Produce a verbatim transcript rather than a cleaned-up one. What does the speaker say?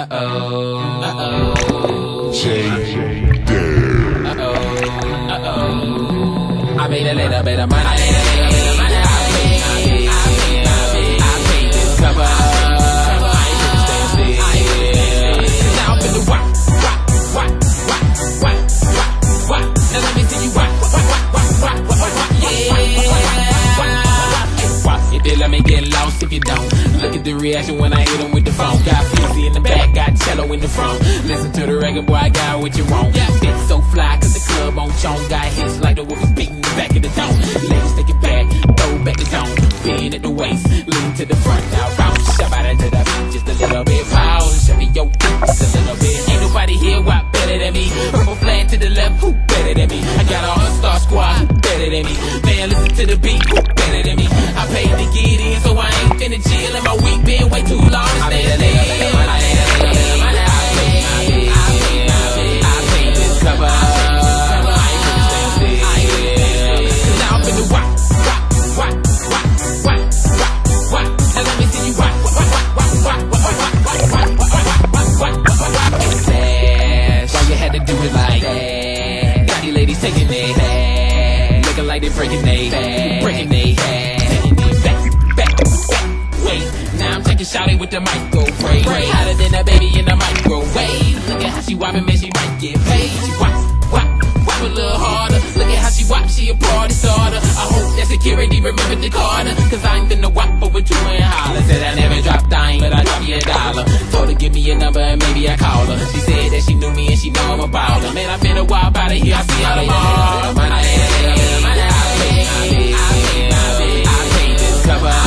Uh-oh, uh-oh, J. Uh-oh, uh-oh, I made a little bit of money, I made a little bit of money, I paid, I paid, I paid, I paid, I paid this cover, I ain't gonna stand still, I ain't gonna stand still, now I'm finna whack, whack, whack, whack, whack, whack, now let me see you whack, whack, whack, whack, whack, whack, yeah, if they let me get lost if you don't, look at the reaction when I hit them with the phone, got Fizzy in the back, got cello in the front, listen to the record, boy, I got what you want, bitch so fly, cause the club on chong, got hits like the whoopers beating the back of the dome, ladies take it back, throw back the zone, pin at the waist, lean to the front, now bounce, shove out into the beat, just a little bit, pause, shove it, yo, just a little bit, ain't nobody here, why better than me, purple flag to the left, who better than me, I got a all-star squad, who better than me, man, listen to the beat, who better than me, I paid to get in, so I ain't finna chill, and my week been way too long to stay still, I made a little bit of money, I made a little bit of money, I paid, I paid, I paid, I paid, I paid this cover, I ain't finna stay still, I ain't finna stay still, cause now I'm finna whack, whack, whack, whack, whack, whack, whack, now let me see you whack, whack, whack, whack, whack, whack, whack, whack, whack, whack, whack, flash, why you had to do it like that, got these ladies taking it back, looking like they breaking they back, breaking they back, taking it back, back, back, wait, now I'm taking shawty with the microwave, hotter than a baby in the microwave, look at how she whopping, man, she might get paid, she whop, whop, whop a little harder, look at how she whop, she a party starter, I hope that security remembered the Carter, cause I ain't finna whop over two and holler, said I never dropped dime, but I drop you a dollar, told her give me a number and maybe I call her, she said that she knew me and she know I'm a baller, man, I been a while out of here, I see her tomorrow, I made a little bit of money, I paid, I paid, I paid, I paid, I paid this cover.